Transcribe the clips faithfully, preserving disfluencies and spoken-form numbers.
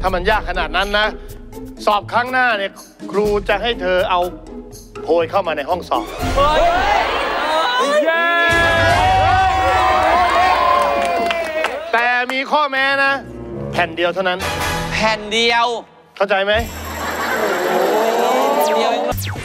ถ้ามันยากขนาดนั้นนะสอบครั้งหน้าเนี่ยครูจะให้เธอเอาโพยเข้ามาในห้องสอบแต่มีข้อแม้นะแผ่นเดียวเท่านั้นแผ่นเดียวเข้าใจไหมเดียว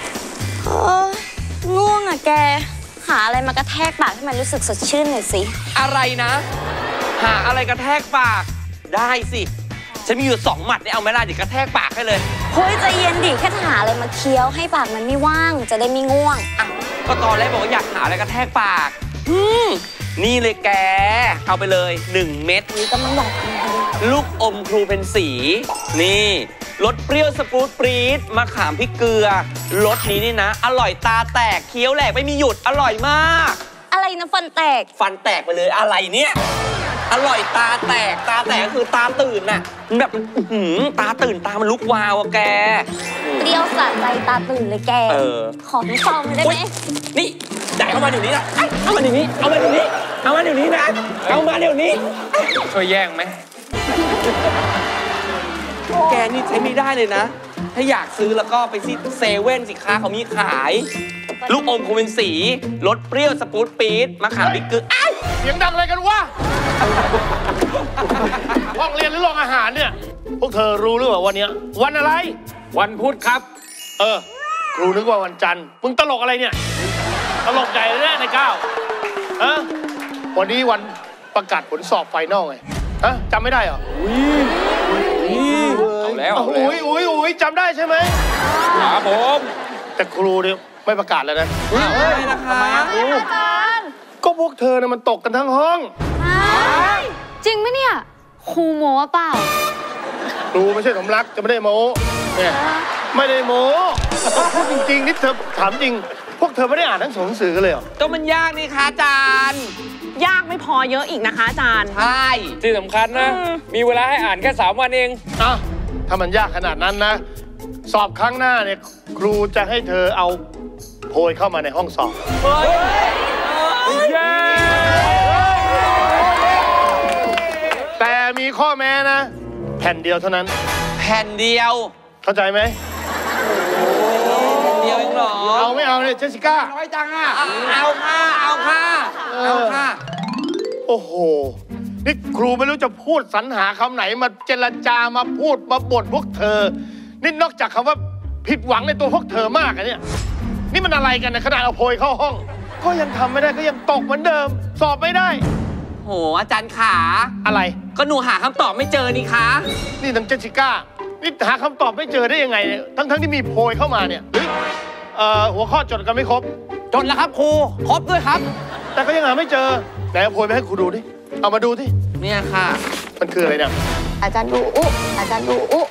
ง่วงอ่ะแกหาอะไรมากระแทกปากให้มันรู้สึกสดชื่นหน่อยสิอะไรนะหาอะไรกระแทกปากได้สิฉันมีอยู่สองหมัดเนี่ยเอาไม่ได้เดี๋ยวกระแทกปากให้เลยเฮ้ยใจเย็นดิแค่หาอะไรมาเคี้ยวให้ปากมันไม่ว่างจะได้ไม่ง่วงอ่ะก็ตอนแรกบอกว่าอยากหาอะไรกระแทกปากอืมนี่เลยแกเอาไปเลยหนึ่งเม็ดนี่ก็มันอยากกินลูกอมครูเป็นสีนี่รสเปรี้ยวสปรูตปรี๊ดมะขามพริกเกลือรสนี้นี่นะอร่อยตาแตกเคี้ยวแหลกไม่มีหยุดอร่อยมากอะไรนะฟันแตกฟันแตกไปเลยอะไรเนี่ยอร่อยตาแตกตาแตกคือตาตื่นน่ะแบบหืมตาตื่นตามันลุกวาวอะแกเปรี้ยวสะใจตาตื่นเลยแกเออขอทั้งซองได้ไหมนี่จ่ายเข้ามาเดี๋ยวนี้นะเอามาเดี๋ยวนี้เอามาเดี๋ยวนี้เอามาเดี๋ยวนี้นะเอามาเดี๋ยวนี้ช่วยแย่งไหมแกนี่ใช้ไม่ได้เลยนะถ้าอยากซื้อแล้วก็ไปที่เซเว่นสิค้าเขามีขายลูกอมคงเป็นสีรสเปรี้ยวสปรูตปี๊ดมะขามพริกเกลือเสียงดังอะไรกันวะห้องเรียนหรือโรงอาหารเนี่ยพวกเธอรู้หรือเปล่าวันนี้วันอะไรวันพุธครับเออครูนึกว่าวันจันทร์มึงตลกอะไรเนี่ยตลกใหญ่เลยนะในก้าวฮะวันนี้วันประกาศผลสอบไฟนอลไงฮะจำไม่ได้เหรอเอาแล้วอุ้ยอุ้ยอุ้ยจำได้ใช่ไหมครับผมแต่ครูเนี่ยไม่ประกาศแล้วนะไม่นะคะอาจารย์ก็พวกเธอเนี่ยมันตกกันทั้งห้องจริงไหมเนี่ยครูโม้เปล่าครูไม่ใช่สำลักจะไม่ได้โม้เนี่ยไม่ได้โม้พูดจริงๆนี่เธอถามจริงพวกเธอไม่ได้อ่านหนังสือกันเลยเหรอก็มันยากนี่คะอาจารย์ยากไม่พอเยอะอีกนะคะอาจารย์ใช่ที่สำคัญนะมีเวลาให้อ่านแค่สามวันเองอ่ะถ้ามันยากขนาดนั้นนะสอบครั้งหน้าเนี่ยครูจะให้เธอเอาโพยเข้ามาในห้องสอบแต่มีข้อแม้นะแผ่นเดียวเท่านั้นแผ่นเดียวเข้าใจไหมแผ่นเดียวเองเหรอเอาไม่เอาเนี่ยเจสสิก้าน้อยจังอ่ะเอาค่ะเอาค่ะเอาค่ะโอ้โหนี่ครูไม่รู้จะพูดสรรหาคำไหนมาเจรจามาพูดมาบ่นพวกเธอนี่นอกจากคำว่าผิดหวังในตัวพวกเธอมากอะเนี่ยนี่มันอะไรกันนะขนาดเอาโพยเข้าห้องก็ยังทำไม่ได้ก็ยังตกเหมือนเดิมสอบไม่ได้โหอาจารย์ขาอะไรก็หนูหาคำตอบไม่เจอนี่คะนี่ทั้งเจสสิก้านี่หาคำตอบไม่เจอได้ยังไงเนี่ยทั้งทั้งที่มีโพยเข้ามาเนี่ยเอ่อหัวข้อจดกันไม่ครบจดแล้วครับครูครบด้วยครับแต่ก็ยังหาไม่เจอไหนเอาโพยไปให้ครูดูดิเอามาดูดิเนี่ยค่ะมันคืออะไรเนี่ยอาจารย์ดูอุ๊อาจารย์ดูอุ๊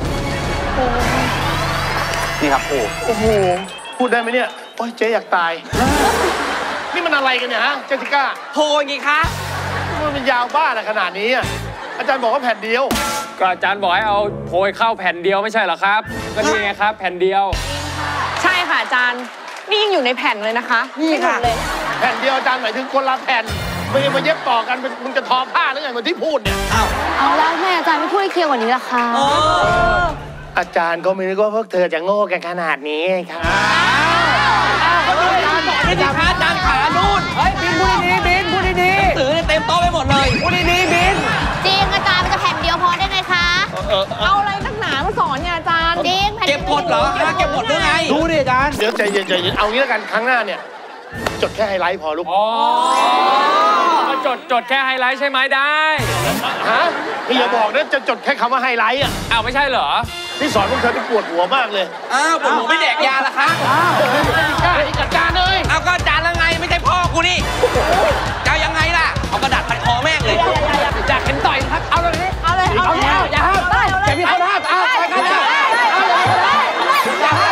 นี่ครับครูโอ้โหพูดได้ไหมเนี่ยโอ้ยเจ๊อยากตายนี่มันอะไรกันเนี่ยฮะเจสสิก้าโพยไงคะมันเป็นยาวบ้าอะไรขนาดนี้อ่ะอาจารย์บอกว่าแผ่นเดียวก็อาจารย์บอกให้เอาโพยเข้าแผ่นเดียวไม่ใช่เหรอครับก็นี่ไงครับแผ่นเดียวใช่ค่ะอาจารย์นี่ยังอยู่ในแผ่นเลยนะคะนี่ค่ะเลยแผ่นเดียวอาจารย์หมายถึงคนละแผ่นไม่ได้มาเย็บต่อกันมึงจะทอผ้าหรือไงเหมือนที่พูดเนี่ยเอาเอาแล้วแม่อาจารย์ไม่พูดให้เคลียร์กว่านี้ล่ะคะอาจารย์ก็ไม่นึกว่าพวกเธอจะโง่กันขนาดนี้ครับก็ดูอาจารย์สอนนี่ค่ะอาจารย์ขานู่นเฮ้ยบินพูดดีๆบินพูดดีๆหนังสือเต็มโต๊ะไปหมดเลยพูดดีๆบินจริงอาจารย์มันจะแผ่นเดียวพอได้ไงคะเอาอะไรนักหนามาสอนเนี่ยอาจารย์จริงเก็บกดเหรอเก็บกดหรือไงดูดิอาจารย์เดี๋ยวใจเย็นใจเย็นเอางี้แล้วกันครั้งหน้าเนี่ยจดแค่ไฮไลท์พอลูกอ๋อจดจดแค่ไฮไลท์ใช่ไหมได้ฮะพี่อย่าบอกนะจะจดแค่คำว่าไฮไลท์อ่ะอ้าวไม่ใช่เหรอนี่สอนพวกเธอที่ปวดหัวมากเลยอ้าวปวดหัวไม่แดกยาละคะอ้าวกล้าอีกอาจารย์เลยเอาก็อาจารย์แล้วไงไม่ใช่พ่อกูนี่จะยังไงล่ะเอากระดาษพันคอแม่งเลยอยากเห็นต่อยครับเอาเลยเอาเลยเอาเลยอย่าห้ามอย่ามีห้ามเอาไปกันเลยอย่าห้าม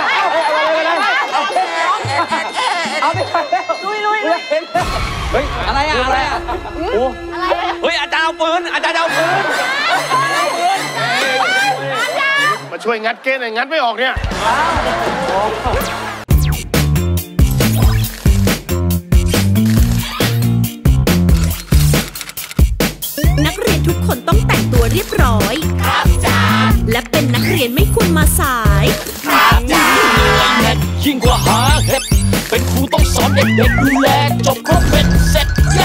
เอาไปลุยลุยเฮ้ยอะไรอะอะไรอะเฮ้ยอาจารย์เอาปืนอาจารย์เอาปืนมาช่วยงัดเกณฑ์หน่อยงัดไม่ออกเนี่ยนักเรียนทุกคนต้องแต่งตัวเรียบร้อยครับอาจารย์และเป็นนักเรียนไม่ควรมาสายยิ่งกว่าหาเห็ดเป็นครูต้องสอนเด็กๆดูแลจบครบเป็นเสร็จ